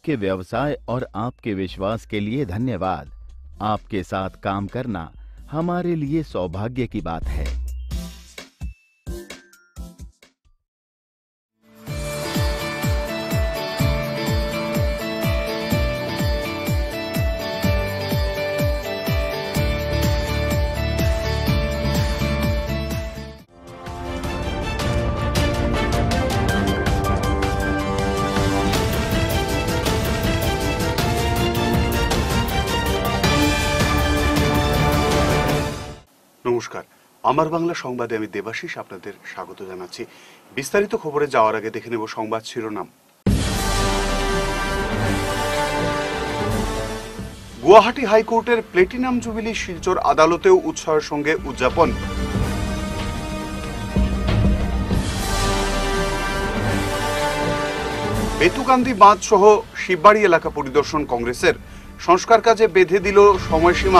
आपके व्यवसाय और आपके विश्वास के लिए धन्यवाद। आपके साथ काम करना हमारे लिए सौभाग्य की बात है। নমস্কার, আমার বাংলা সংবাদে আমি দেবাশিস আপনাদের স্বাগত জানাচ্ছি। বিস্তারিত খবরে যাওয়ার আগে দেখে নেব সংবাদ শিরোনাম। গুয়াহাটি হাইকোর্টের প্লেটিনাম জুবিলি শিলচর আদালতেও উৎসাহের সঙ্গে উদযাপন। বেতুকান্দি বাঁধ সহ শিববাড়ি এলাকা পরিদর্শন কংগ্রেসের, সংস্কার কাজে বেঁধে দিল সময়সীমা।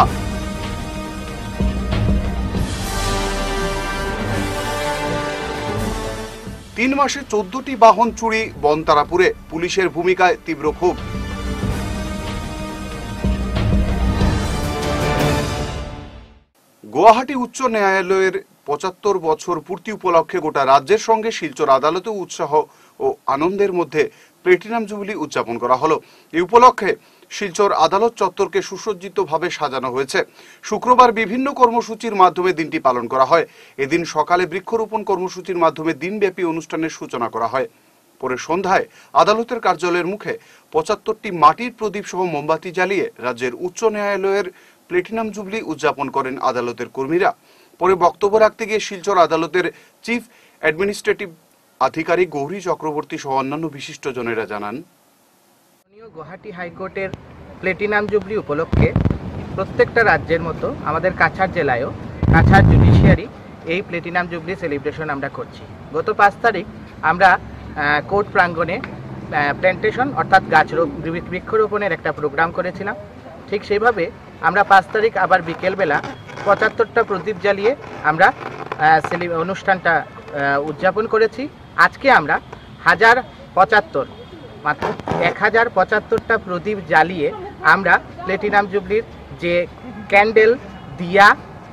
3 মাসে 14টি বাহন চুরি বনতারাপুরে, পুলিশের ভূমিকায় তীব্র ক্ষোভ। গুয়াহাটি উচ্চ ন্যায়ালয়ের 75 বছর পূর্তি উপলক্ষে গোটা রাজ্যের সঙ্গে শিলচর আদালতে উৎসাহ ও আনন্দের মধ্যে প্লেটিনাম জুবিলি উদযাপন করা হলো। এই উপলক্ষে শিলচর আদালত চত্বরকে সুসজ্জিতভাবে সাজানো হয়েছে। শুক্রবার বিভিন্ন কর্মসূচির মাধ্যমে দিনটি পালন করা হয়। এদিন সকালে বৃক্ষরোপণ কর্মসূচির মাধ্যমে দিনব্যাপী অনুষ্ঠানের সূচনা করা হয়। পরে সন্ধ্যায় আদালতের কার্যালয়ের মুখে 75টি মাটির প্রদীপ সহ মোমবাতি জ্বালিয়ে রাজ্যের উচ্চ ন্যায়ালয়ের প্লেটিনাম জুবিলি উদযাপন করেন আদালতের কর্মীরা। পরে বক্তব্য রাখতে গিয়ে শিলচর আদালতের চিফ অ্যাডমিনিস্ট্রেটিভ আধিকারিক গৌরী চক্রবর্তী সহ অন্যান্য বিশিষ্টজনেরা জানান, গুয়াহাটি হাইকোর্টের প্লেটিনাম জুবলি উপলক্ষে প্রত্যেকটা রাজ্যের মতো আমাদের কাছাড় জেলায়ও কাছাড় জুডিশিয়ারি এই প্লেটিনাম জুবলি সেলিব্রেশন আমরা করছি। গত 5 তারিখ আমরা কোর্ট প্রাঙ্গণে প্ল্যান্টেশন অর্থাৎ বৃক্ষরোপণের একটা প্রোগ্রাম করেছিলাম। ঠিক সেইভাবে আমরা 5 তারিখ আবার বিকেলবেলা 75টা প্রদীপ জ্বালিয়ে আমরা অনুষ্ঠানটা উদযাপন করেছি। আজকে আমরা 1075টা প্রদীপ জ্বালিয়ে আমরা প্লেটিনাম জুবলির যে ক্যান্ডেল দিয়া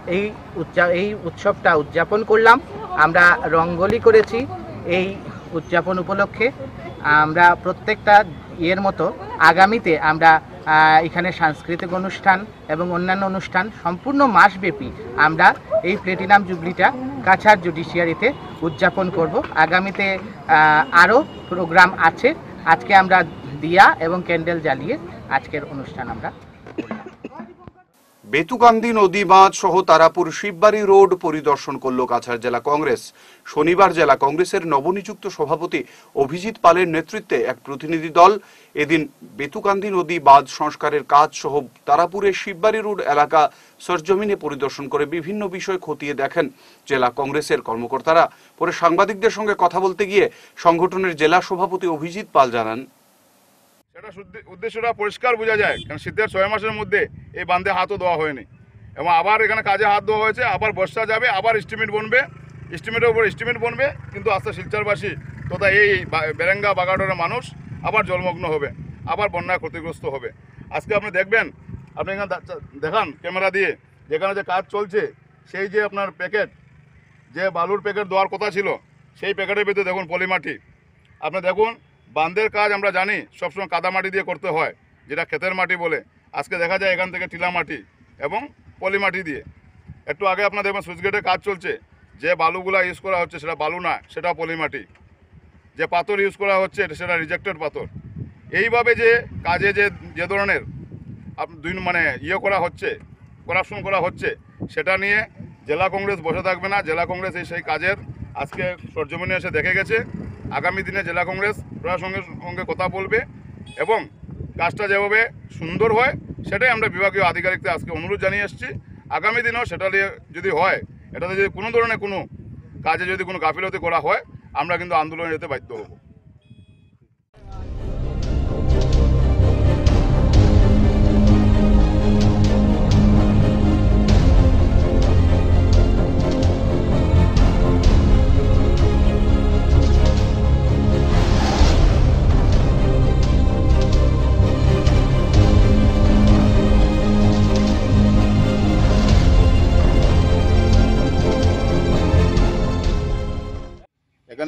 এই উৎসবটা উদযাপন করলাম। আমরা রঙ্গোলি করেছি এই উদযাপন উপলক্ষে। আমরা প্রত্যেকটা এর মতো আগামীতে আমরা এখানে সাংস্কৃতিক অনুষ্ঠান এবং অন্যান্য অনুষ্ঠান সম্পূর্ণ মাসব্যাপী আমরা এই প্লেটিনাম জুবলিটা কাছাড় জুডিশিয়ারিতে উদযাপন করব। আগামীতে আরও প্রোগ্রাম আছে। আজকে আমরা দিয়া এবং ক্যান্ডেল জ্বালিয়ে আজকের অনুষ্ঠান আমরা বেতুকান্দি নদী বাঁধ সহ তারাপুর শিববাড়ি রোড পরিদর্শন করল কাছাড় জেলা কংগ্রেস। শনিবার জেলা কংগ্রেসের নবনিযুক্ত সভাপতি অভিজিৎ পালের নেতৃত্বে এক প্রতিনিধি দল এদিন বেতুকান্দি নদী বাঁধ সংস্কারের কাজ সহ তারাপুরের শিববাড়ি রোড এলাকা সরজমিনে পরিদর্শন করে বিভিন্ন বিষয় খতিয়ে দেখেন জেলা কংগ্রেসের কর্মকর্তারা। পরে সাংবাদিকদের সঙ্গে কথা বলতে গিয়ে সংগঠনের জেলা সভাপতি অভিজিৎ পাল জানান, সেটা উদ্দেশ্যটা পরিষ্কার বোঝা যায়, কারণ শীতের 6 মাসের মধ্যে এই বাঁধে হাতও দেওয়া হয়নি এবং আবার এখানে কাজে হাত দেওয়া হয়েছে। আবার বর্ষা যাবে, আবার এস্টিমেট বনবে, এস্টিমেটের উপর এস্টিমেট বনবে, কিন্তু আস্তে শিলচরবাসী তথা এই বেরেঙ্গা বাগাডোরের মানুষ আবার জলমগ্ন হবে, আবার বন্যায় ক্ষতিগ্রস্ত হবে। আজকে আপনি দেখবেন, আপনি এখানে দেখান ক্যামেরা দিয়ে যেখানে যে কাজ চলছে, সেই যে আপনার প্যাকেট, যে বালুর প্যাকেট দেওয়ার কথা ছিল, সেই প্যাকেটের ভিতরে দেখুন পলিমাটি। আপনি দেখুন, বাঁধের কাজ আমরা জানি সবসময় কাদা মাটি দিয়ে করতে হয়, যেটা ক্ষেতের মাটি বলে। আজকে দেখা যায় এখান থেকে টিলা মাটি এবং পলি মাটি দিয়ে। একটু আগে আপনার দেখবেন সুইচ গেটের কাজ চলছে, যে বালুগুলা ইউজ করা হচ্ছে সেটা বালু না, সেটা পলি মাটি। যে পাথর ইউজ করা হচ্ছে সেটা রিজেক্টেড পাথর। এইভাবে যে কাজে যে ধরনের করা হচ্ছে, করাপশন করা হচ্ছে, সেটা নিয়ে জেলা কংগ্রেস বসে থাকবে না। জেলা কংগ্রেস সেই কাজের আজকে সরজমিনে এসে দেখে গেছে। আগামী দিনে জেলা কংগ্রেস প্রশাসনের সঙ্গে কথা বলবে এবং কাজটা যেভাবে সুন্দর হয় সেটাই আমরা বিভাগীয় আধিকারিকদের আজকে অনুরোধ জানিয়ে এসেছি। আগামী দিনেও সেটা নিয়ে যদি হয়, এটাতে যদি কোনো ধরনের কোনো কাজে যদি কোনো গাফিলতি করা হয়, আমরা কিন্তু আন্দোলনে যেতে বাধ্য হব।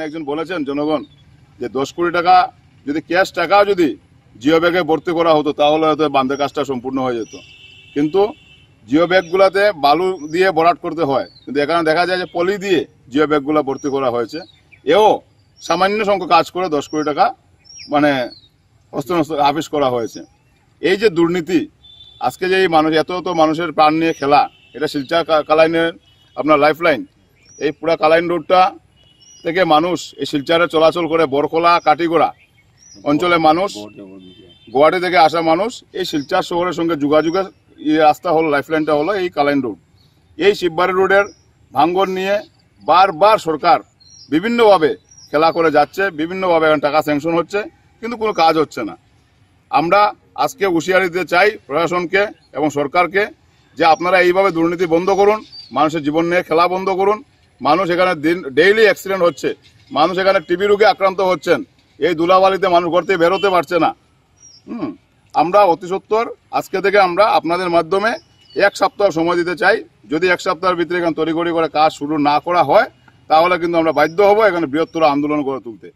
একজন বলেছেন জনগণ যে 10 কোটি টাকা যদি ক্যাশ টাকাও যদি জিও ব্যাগে ভর্তি করা হতো তাহলে হয়তো বাঁধের কাজটা সম্পূর্ণ হয়ে যেত, কিন্তু জিও ব্যাগগুলোতে বালু দিয়ে ভরাট করতে হয়, কিন্তু এখানে দেখা যায় যে পলি দিয়ে জিও ব্যাগগুলো ভর্তি করা হয়েছে। এও সামান্য সংখ্যক কাজ করে 10 কোটি টাকা মানে হস্ত আপিস করা হয়েছে। এই যে দুর্নীতি, আজকে যে এই মানুষ এত মানুষের প্রাণ নিয়ে খেলা, এটা শিলচর কালাইনের আপনার লাইফলাইন। এই পুরা কালাইন রোডটা থেকে মানুষ এই শিলচরে চলাচল করে বরকলা কাটিগড়া অঞ্চলে মানুষ, গুয়াহাটি থেকে আসা মানুষ এই শিলচর শহরের সঙ্গে যোগাযোগের রাস্তা হলো, লাইফলাইনটা হলো এই কালাইন রোড। এই শিববাড়ি রোডের ভাঙ্গন নিয়ে বারবার সরকার বিভিন্নভাবে খেলা করে যাচ্ছে, বিভিন্নভাবে এখন টাকা স্যাংশন হচ্ছে, কিন্তু কোনো কাজ হচ্ছে না। আমরা আজকে হুঁশিয়ারি দিতে চাই প্রশাসনকে এবং সরকারকে যে আপনারা এইভাবে দুর্নীতি বন্ধ করুন, মানুষের জীবন নিয়ে খেলা বন্ধ করুন। মানুষ এখানে ডেইলি অ্যাক্সিডেন্ট হচ্ছে, মানুষ এখানে টিবি রোগে আক্রান্ত হচ্ছেন, এই ধুলাবালিতে মানুষ ঘর থেকে বেরোতে পারছে না। আমরা অতি সত্বর আজকে থেকে আমরা আপনাদের মাধ্যমে 1 সপ্তাহ সময় দিতে চাই। যদি 1 সপ্তাহের ভিতরে এখানে তড়িঘড়ি করে কাজ শুরু না করা হয় তাহলে কিন্তু আমরা বাধ্য হব এখানে বৃহত্তর আন্দোলন করে তুলতে।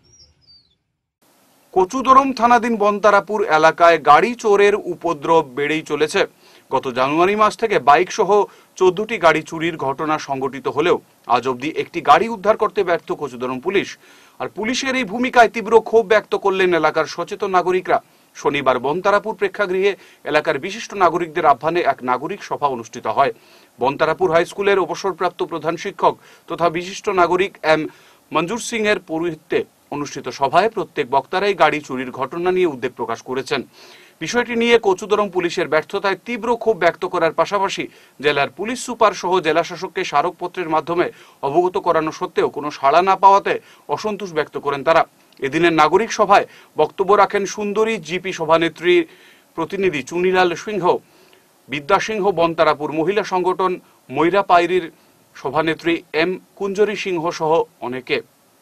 কচুদরম থানাধীন বনতারাপুর এলাকায় গাড়ি চোরের উপদ্রব বেড়েই চলেছে। গত জানুয়ারি মাস থেকে বাইক সহ 14টি গাড়ি চুরির ঘটনা সংঘটিত হলেও আজ অবধি একটি গাড়ি উদ্ধার করতে ব্যর্থ কচুদরম পুলিশ। আর পুলিশের এই ভূমিকায় তীব্র ক্ষোভ ব্যক্ত করলেন এলাকার সচেতন নাগরিকরা। শনিবার বনতারাপুর প্রেক্ষাগৃহে এলাকার বিশিষ্ট নাগরিকদের আহ্বানে এক নাগরিক সভা অনুষ্ঠিত হয়। বনতারাপুর হাই স্কুলের অবসরপ্রাপ্ত প্রধান শিক্ষক তথা বিশিষ্ট নাগরিক এম মঞ্জুর সিং এর পৌরোহিত্যে অনুষ্ঠিত সভায় প্রত্যেক বক্তারাই গাড়ি চুরির ঘটনা নিয়ে উদ্বেগ প্রকাশ করেছেন। বিষয়টি নিয়ে কচুদরম পুলিশের ব্যর্থতায় তীব্র ক্ষোভ ব্যক্ত করার পাশাপাশি জেলার পুলিশ সুপার সহ জেলা শাসককে স্মারকপত্রের মাধ্যমে অবগত করানো সত্ত্বেও কোনো সাড়া না পাওয়াতে অসন্তোষ ব্যক্ত করেন তারা। এদিনের নাগরিক সভায় বক্তব্য রাখেন সুন্দরী জিপি সভানেত্রী প্রতিনিধি চুনিলাল সিংহ, বিদ্যা সিংহ, বনতারাপুর মহিলা সংগঠন ময়রা পাইরির সভানেত্রী এম কুঞ্জরি সিংহ সহ অনেকে।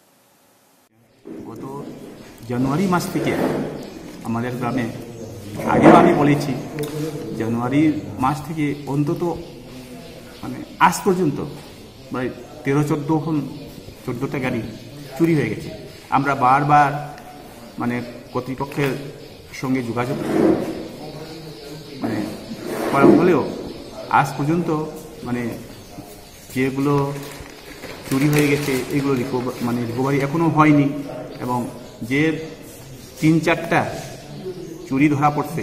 গত জানুয়ারি মাস থেকে আমাদের গ্রামে, আগেও আমি বলেছি, জানুয়ারি মাস থেকে অন্তত মানে আজ পর্যন্ত প্রায় 13-14টা গাড়ি চুরি হয়ে গেছে। আমরা বারবার মানে কর্তৃপক্ষের সঙ্গে যোগাযোগ মানে করা হলেও আজ পর্যন্ত মানে যেগুলো চুরি হয়ে গেছে এগুলো রিকভারি এখনও হয়নি, এবং যে 3-4টা চুরি ধরা পড়ছে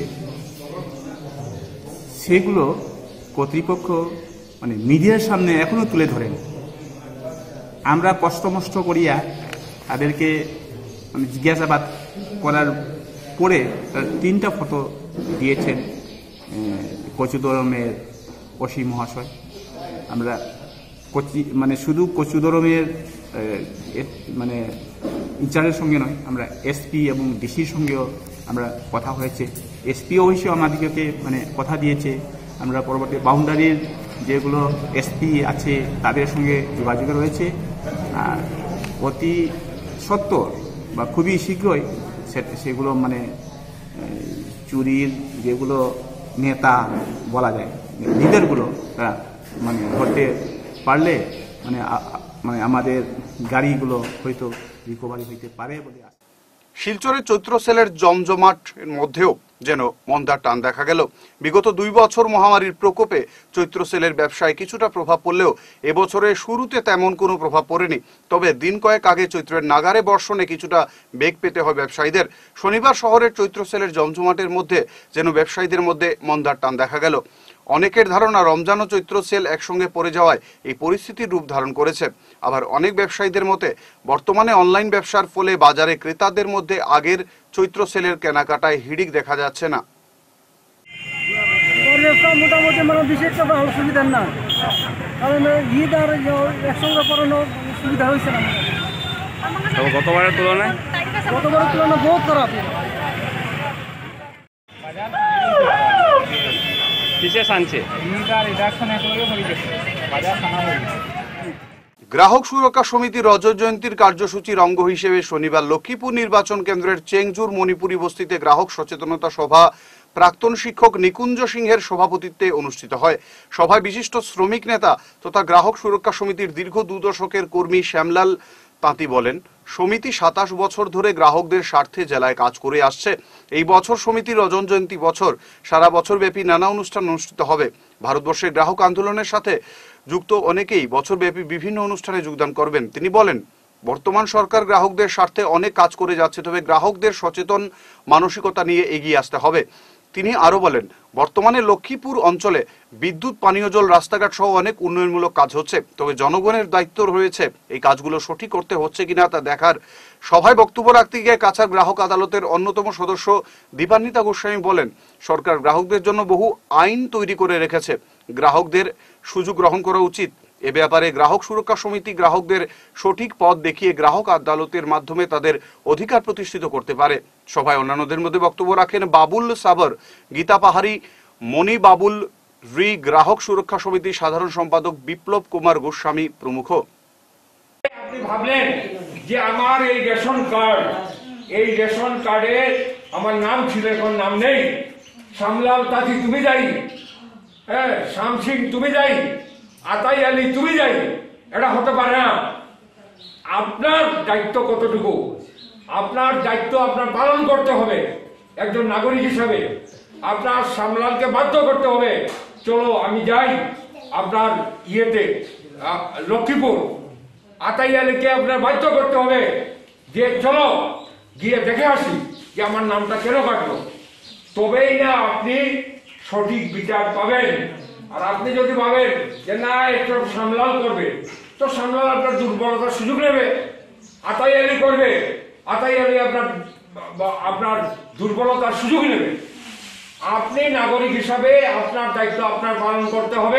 সেগুলো কর্তৃপক্ষ মানে মিডিয়ার সামনে এখনও তুলে ধরেন। আমরা কষ্ট করিয়া তাদেরকে মানে জিজ্ঞাসাবাদ করার পরে তার 3টা ফটো দিয়েছেন কচুদরমের ওসি মহাশয়। আমরা মানে শুধু কচুদরমের মানে ইনচার্জের সঙ্গে নয়, আমরা এসপি এবং ডিসির সঙ্গেও আমরা কথা হয়েছে। এসপি অবশ্যই আমাদেরকে মানে কথা দিয়েছে। আমরা পরবর্তী বাউন্ডারির যেগুলো এসপি আছে তাদের সঙ্গে যোগাযোগ রয়েছে, আর অতি সত্বর বা খুবই শীঘ্রই সেগুলো মানে চুরির যেগুলো নেতা বলা যায় লিডারগুলো তারা মানে ধরতে পারলে মানে আমাদের গাড়িগুলো হয়তো রিকভারি হইতে পারে বলে। শিলচরের চৈত্র সেলের জমজমাটের মধ্যেও যেন মন্দার টান দেখা গেল। বিগত 2 বছর মহামারীর প্রকোপে চৈত্র সেলের ব্যবসায় কিছুটা প্রভাব পড়লেও এবছরের শুরুতে তেমন কোনো প্রভাব পড়েনি। তবে দিন কয়েক আগে চৈত্রের নাগারে বর্ষণে কিছুটা বেগ পেতে হয় ব্যবসায়ীদের। শনিবার শহরের চৈত্র সেলের জমজমাটের মধ্যে যেন ব্যবসায়ীদের মধ্যে মন্দার টান দেখা গেল। অনেকের ধারণা রমজান ও চৈত্র সেল একসঙ্গে পড়ে যাওয়ায় এই পরিস্থিতির রূপ ধারণ করেছে। আবার অনেক ব্যবসায়ীদের মতে বর্তমানে অনলাইন ব্যবসার ফলে বাজারে ক্রেতাদের মধ্যে আগের চৈত্র সেলের কেনাকাটায় হিড়িক দেখা যাচ্ছে না। মোটামুটি মানে বিশেষ অসুবিধা না, কারণ ঈদ আর একসঙ্গে পড়ানো সুবিধা হয়েছে না। গতবারের তুলনায় বহুত খারাপ। গ্রাহক সুরক্ষা সমিতির রজত জয়ন্তীর কার্যসূচির অঙ্গ হিসেবে শনিবার লক্ষ্মীপুর নির্বাচন কেন্দ্রের চেংজুর মণিপুরি বস্তিতে গ্রাহক সচেতনতা সভা প্রাক্তন শিক্ষক নিকুঞ্জ সিংহের সভাপতিত্বে অনুষ্ঠিত হয়। সভায় বিশিষ্ট শ্রমিক নেতা তথা গ্রাহক সুরক্ষা সমিতির দীর্ঘ 2 দশকের কর্মী শ্যামলাল তাঁতি বলেন, সমিতি 27 বছর ধরে গ্রাহকদের স্বার্থে জেলায় কাজ করে আসছে। এই বছর সমিতির রজন জয়ন্তী বছর, সারা বছর ব্যাপী নানা অনুষ্ঠান অনুষ্ঠিত হবে। ভারতবর্ষের গ্রাহক আন্দোলনের সাথে যুক্ত অনেকেই বছরব্যাপী বিভিন্ন অনুষ্ঠানে যোগদান করবেন। তিনি বলেন, বর্তমান সরকার গ্রাহকদের স্বার্থে অনেক কাজ করে যাচ্ছে, তবে গ্রাহকদের সচেতন মানসিকতা নিয়ে এগিয়ে আসতে হবে। তিনি আরো বলেন, বর্তমানে লক্ষ্মীপুর অঞ্চলে বিদ্যুৎ, পানীয় জল, রাস্তাঘাট সহ অনেক উন্নয়নমূলক কাজ হচ্ছে, তবে জনগণের দায়িত্ব রয়েছে এই কাজগুলো সঠিক করতে হচ্ছে কিনা তা দেখার। সভায় বক্তব্য রাখতে গিয়ে কাছাড় গ্রাহক আদালতের অন্যতম সদস্য দীপান্বিতা গোস্বামী বলেন, সরকার গ্রাহকদের জন্য বহু আইন তৈরি করে রেখেছে, গ্রাহকদের সুযোগ গ্রহণ করা উচিত। এ ব্যাপারে গ্রাহক সুরক্ষা সমিতি গ্রাহকদের সঠিক পথ দেখিয়ে গ্রাহক আদালতের মাধ্যমে তাদের অধিকার প্রতিষ্ঠিত করতে পারে। সভায় অন্যান্যদের মধ্যে বক্তব্য রাখেন বাবুল সাবর, গীতা পাহাড়ি, মণি বাবুল রি, গ্রাহক সুরক্ষা সমিতির সাধারণ সম্পাদক বিপ্লব কুমার গোস্বামী প্রমুখ। আপনি ভাবলেন যে আমার এই রেশন কার্ডে আমার নাম ছিল, এখন নাম নেই, শ্যামলাল তাঁতি তুমি যাই, হ্যাঁ, শ্যাম সিং তুমি যাই, আতাই আলী তুমি যাই, এটা হতে পারে না। আপনার দায়িত্ব কতটুকু, আপনার দায়িত্ব আপনার পালন করতে হবে। একজন নাগরিক হিসাবে আপনার শ্যামলালকে বাধ্য করতে হবে, চলো আমি যাই আপনার ইয়েতে লক্ষ্মীপুর। আতাই আলীকে আপনার বাধ্য করতে হবে যে চলো গিয়ে দেখে আসি যে আমার নামটা কেন কাটলো, তবেই না আপনি সঠিক বিচার পাবেন। আর আপনি যদি ভাবেন যে না এটা শ্যামলাল করবে, তো শ্যামলাল আপনার দুর্বলতার সুযোগ নেবে, আতাই আলী করবে, আতাই আলী আপনার দুর্বলতার সুযোগ নেবে। আপনি নাগরিক হিসাবে আপনার দায়িত্ব আপনার পালন করতে হবে।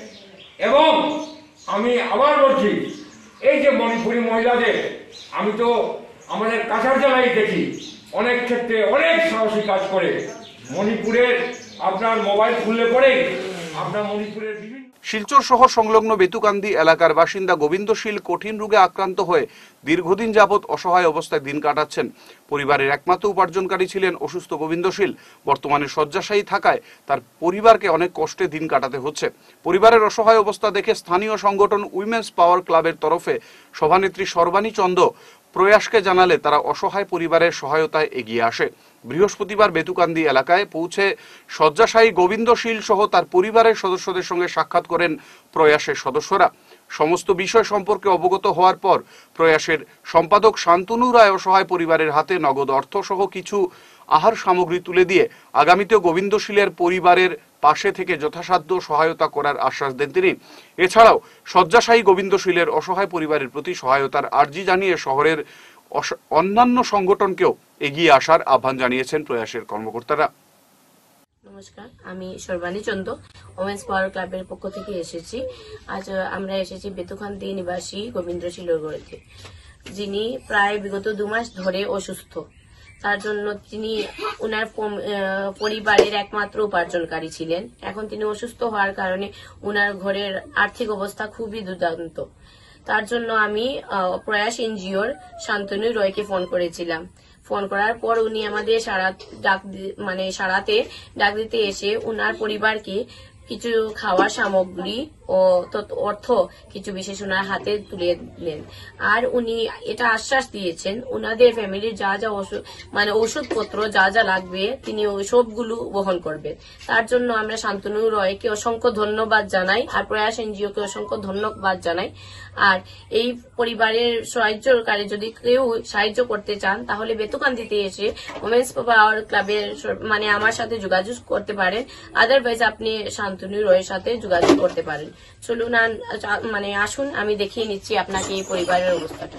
এবং আমি আবার বলছি, এই যে মণিপুরি মহিলাদের, আমি তো আমাদের কাছাড় জেলায় দেখি অনেক ক্ষেত্রে অনেক সাহসী কাজ করে। মণিপুরের আপনার মোবাইল খুললে পরে আপনার মণিপুরের বিভিন্ন শিলচর শহর সংলগ্ন বেতুকান্দি এলাকার বাসিন্দা গোবিন্দশীল কঠিন রোগে আক্রান্ত হয়ে দীর্ঘদিন যাবৎ অসহায় অবস্থায় দিন কাটাচ্ছেন। পরিবারের একমাত্র উপার্জনকারী ছিলেন অসুস্থ গোবিন্দশীল। বর্তমানে শয্যাশায়ী থাকায় তার পরিবারকে অনেক কষ্টে দিন কাটাতে হচ্ছে। পরিবারের অসহায় অবস্থা দেখে স্থানীয় সংগঠন উইমেন্স পাওয়ার ক্লাবের তরফে সভানেত্রী সর্বাণী চন্দ প্রয়াসকে জানালে তারা অসহায় পরিবারের সহায়তায় এগিয়ে আসে। বৃহস্পতিবার বেতুকান্দি এলাকায় পৌঁছে শয্যাশায়ী গোবিন্দশীল সহ তার পরিবারের সদস্যদের সঙ্গে সাক্ষাৎ করেন প্রয়াসের সদস্যরা। সমস্ত বিষয় সম্পর্কে অবগত হওয়ার পর প্রয়াসের সম্পাদক শান্তনু রায় অসহায় পরিবারের হাতে নগদ অর্থ সহ কিছু আহার সামগ্রী তুলে দিয়ে আগামীতেও গোবিন্দশীলের পরিবারের পাশে থেকে যথাসাধ্য সহায়তা করার আশ্বাস দেন তিনি। এছাড়াও শয্যাশায়ী গোবিন্দশীলের অসহায় পরিবারের প্রতি সহায়তার আর্জি জানিয়ে শহরের অন্যান্য সংগঠনকেও এগিয়ে আসার আহ্বান জানিয়েছেন প্রয়াসের কর্মকর্তারা। নমস্কার, আমি সর্বাণী চন্দ, ওমেন্স পাওয়ার ক্লাবের পক্ষ থেকে এসেছি। আজ আমরা এসেছি বেতুকান্দি নিবাসী গোবিন্দশীলের বাড়িতে, যিনি প্রায় বিগত 2 মাস ধরে অসুস্থ। তার জন্য তিনি ওনার পরিবারের একমাত্র উপার্জনকারী ছিলেন। এখন তিনি অসুস্থ হওয়ার কারণে ওনার ঘরের আর্থিক অবস্থা খুবই দুর্দান্ত। তার জন্য আমি প্রয়াস এনজিওর শান্তনু রয়কে ফোন করেছিলাম। ফোন করার পর উনি আমাদের সারাতে ডাক দিতে এসে ওনার পরিবারকে কিছু খাওয়ার সামগ্রী ও অর্থ কিছু বিশেষ ওনার হাতে তুলে নেন। আর উনি এটা আশ্বাস দিয়েছেন ওনাদের ফ্যামিলির যা যা ওষুধপত্র যা যা লাগবে তিনি ওই সবগুলো বহন করবেন। তার জন্য আমরা শান্তনু রয়কে অসংখ্য ধন্যবাদ জানাই, আর প্রয়াস এনজিওকে অসংখ্য ধন্যবাদ জানাই। আর এই পরিবারের সাহায্যকারী যদি কেউ সাহায্য করতে চান তাহলে বেতুকান্দিতে এসে ওমেন্স পাওয়ার ক্লাবের আমার সাথে যোগাযোগ করতে পারেন। আদারওয়াইজ আপনি শান্তনু রয়ের সাথে যোগাযোগ করতে পারেন। চলুন আসুন আমি দেখিয়ে নিচ্ছি আপনাকে এই পরিবারের অবস্থাটা।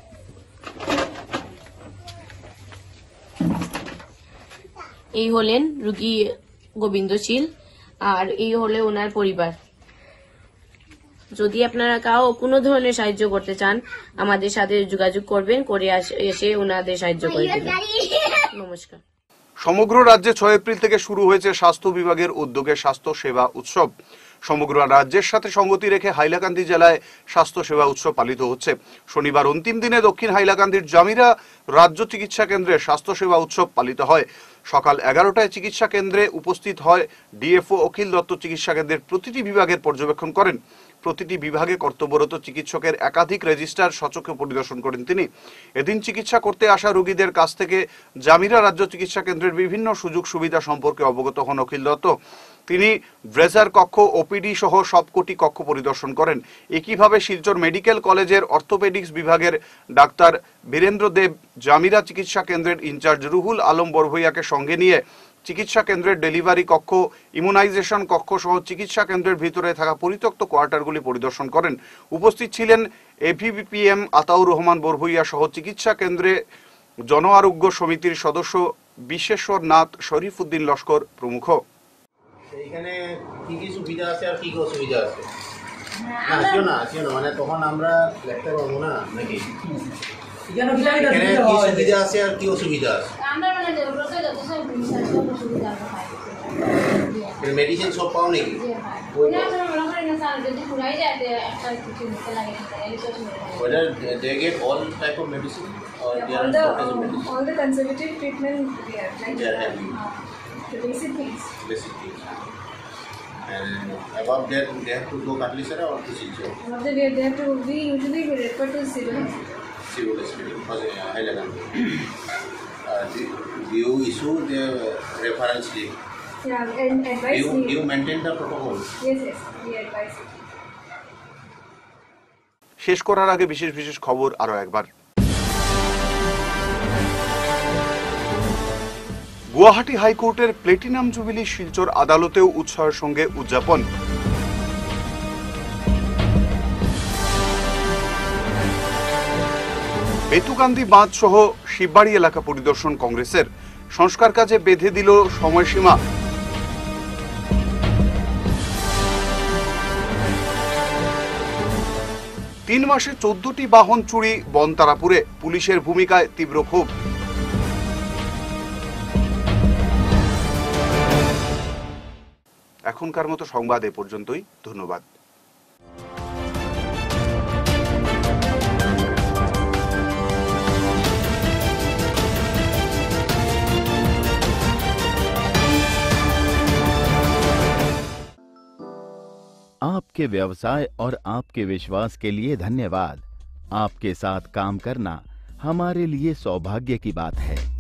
এই হলেন রোগী গোবিন্দশীল, আর এই হলে ওনার পরিবার। যদি আপনারা কাউ কোনো ধরনের সাহায্য করতে চান আমাদের সাথে যোগাযোগ করবেন, করে এসে ওনাদের সাহায্য করে দেবেন। নমস্কার। সমগ্র রাজ্যে 6 এপ্রিল থেকে শুরু হয়েছে স্বাস্থ্য বিভাগের উদ্যোগে স্বাস্থ্য সেবা উৎসব। সমগ্র রাজ্যের সাথে সঙ্গতি রেখে হাইলাকান্দি জেলায় স্বাস্থ্য সেবা উৎসব পালিত হচ্ছে। শনিবার অন্তিম দিনে দক্ষিণ হাইলাকান্দির জামিরা রাজ্য চিকিৎসা কেন্দ্রে স্বাস্থ্য সেবা উৎসব পালিত হয়। সকাল 11টায় চিকিৎসা কেন্দ্রে উপস্থিত হয় ডিএফও অখিল দত্ত চিকিৎসা কেন্দ্রের প্রতিটি বিভাগের পর্যবেক্ষণ করেন। প্রতিটি বিভাগে কর্তব্যরত চিকিৎসকের একাধিক রেজিস্টার সচক্ষে পরিদর্শন করেন তিনি। এদিন চিকিৎসা করতে আসা রোগীদের কাছ থেকে জামিরা রাজ্য চিকিৎসা কেন্দ্রের বিভিন্ন সুযোগ সুবিধা সম্পর্কে অবগত হন অখিল দত্ত। তিনি ড্রেজার কক্ষ, ওপিডি সহ সবকটি কক্ষ পরিদর্শন করেন। একইভাবে শিলচর মেডিকেল কলেজের অর্থোপেডিক্স বিভাগের ডাক্তার বীরেন্দ্র দেব, জামিরা চিকিৎসা কেন্দ্রের ইনচার্জ রুহুল আলম বরভইয়াকে সঙ্গে নিয়ে চিকিৎসা কেন্দ্রের ডেলিভারি কক্ষ, ইমিউনাইজেশন কক্ষ সহ চিকিৎসা কেন্দ্রের ভিতরে থাকা পরিত্যক্ত কোয়ার্টারগুলি পরিদর্শন করেন। উপস্থিত ছিলেন এভিপিএম আতাউর রহমান বরভইয়া সহ চিকিৎসা কেন্দ্রে জন আরোগ্য সমিতির সদস্য বিশ্বেশ্বর নাথ, শরীফ উদ্দিন লস্কর প্রমুখ। এইখানে কি কি সুবিধা আছে আর কি কি অসুবিধা আছে? আসিও না মানে তখন আমরা দেখতে পাবো না নাকি এখানে কি সুবিধা আছে আর কি অসুবিধা আছে? মেডিসিন সব পাও নাকি? Whether they get all type of medicine or they are all the conservative treatment they are like they are having the basic things. And above that they have to go Katlisara or to Silchar? Above that they have to, we usually refer to civil hospital because Highland. Do you issue the referral slip? Yeah, and advice do you maintain the protocol? Yes, we advise it. শেষ করার আগে বিশেষ খবর আরো একবার। গুয়াহাটি হাইকোর্টের platinum jubilee Silchar আদালতেও উৎসাহের সঙ্গে উদযাপন। বেতুকান্দি বাঁধ সহ শিববাড়ি এলাকা পরিদর্শন কংগ্রেসের। সংস্কার কাজে বেঁধে দিল সময়সীমা। 3 মাসে 14টি বাহন চুরি বনতারাপুরে, পুলিশের ভূমিকায় তীব্র ক্ষোভ। এখনকার মতো সংবাদ এ পর্যন্তই। ধন্যবাদ। आपके व्यवसाय और आपके विश्वास के लिए धन्यवाद। आपके साथ काम करना हमारे लिए सौभाग्य की बात है।